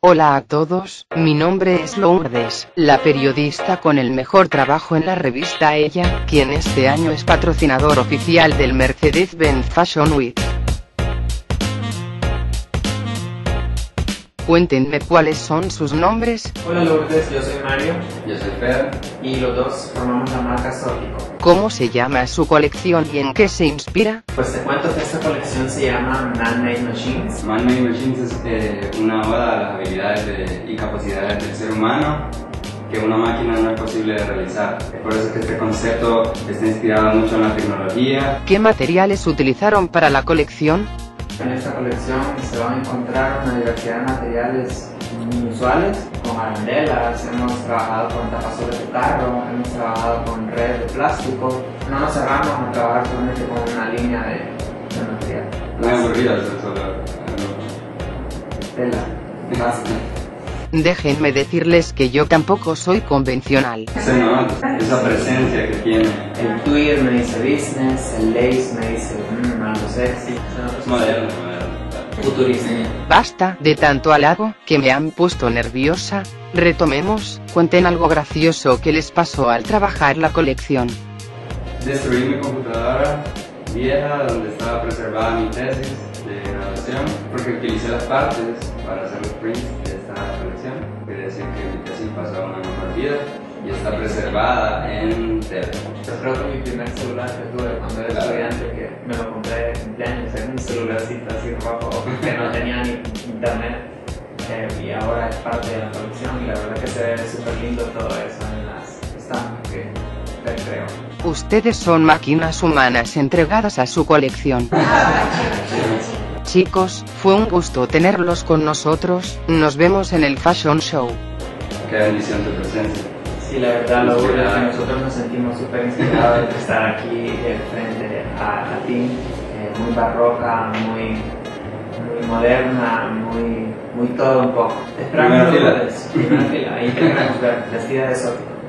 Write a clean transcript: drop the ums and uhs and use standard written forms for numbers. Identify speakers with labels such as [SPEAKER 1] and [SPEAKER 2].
[SPEAKER 1] Hola a todos, mi nombre es Lourdes, la periodista con el mejor trabajo en la revista Ella, quien este año es patrocinador oficial del Mercedes-Benz Fashion Week. Cuéntenme cuáles son sus nombres.
[SPEAKER 2] Hola Lourdes, yo soy Mario.
[SPEAKER 3] Yo soy Fer.
[SPEAKER 2] Y los dos formamos la marca Zótico.
[SPEAKER 1] ¿Cómo se llama su colección y en qué se inspira?
[SPEAKER 2] Pues te cuento que esta colección se llama Man-Made Machines.
[SPEAKER 3] Man-Made Machines es una oda a las habilidades y capacidades del ser humano que una máquina no es posible de realizar. Es por eso que este concepto está inspirado mucho en la tecnología.
[SPEAKER 1] ¿Qué materiales utilizaron para la colección?
[SPEAKER 2] En esta colección se van a encontrar una diversidad de materiales inusuales, como arandelas, hemos trabajado con tapazones de carro, hemos trabajado con redes de plástico. No nos cerramos a trabajar solamente con una línea de material.
[SPEAKER 3] Muy aburrido eso solo.
[SPEAKER 2] Tela, basta.
[SPEAKER 1] Déjenme decirles que yo tampoco soy convencional.
[SPEAKER 3] Se nota esa presencia que tiene.
[SPEAKER 2] El tweed me dice business, el lace me dice algo sexy.
[SPEAKER 3] Moderno.
[SPEAKER 2] Futurista.
[SPEAKER 1] Basta de tanto halago, que me han puesto nerviosa. Retomemos, cuenten algo gracioso que les pasó al trabajar la colección.
[SPEAKER 3] Destruí mi computadora vieja donde estaba preservada mi tesis de graduación porque utilicé las partes para hacer los prints de esta colección. Quiere decir que mi tesis pasó a una mejor vida y está preservada en tela.
[SPEAKER 2] Yo creo que mi primer celular que tuve cuando era estudiante, que me lo compré de cumpleaños, era un celularcito así rojo que no tenía ni internet, y ahora es parte de la colección y la verdad que se ve súper lindo todo eso en las estampas que creo.
[SPEAKER 1] Ustedes son máquinas humanas entregadas a su colección. Chicos, fue un gusto tenerlos con nosotros, nos vemos en el Fashion Show.
[SPEAKER 3] Qué bendición tu presencia.
[SPEAKER 2] Sí, la verdad, lo bueno es que nosotros nos sentimos súper inspirados de estar aquí frente a ti, muy barroca, muy moderna, muy todo un poco. Esperamos
[SPEAKER 3] Primera fila.
[SPEAKER 2] Primera fila, ahí te queremos ver, vestida de Zótico.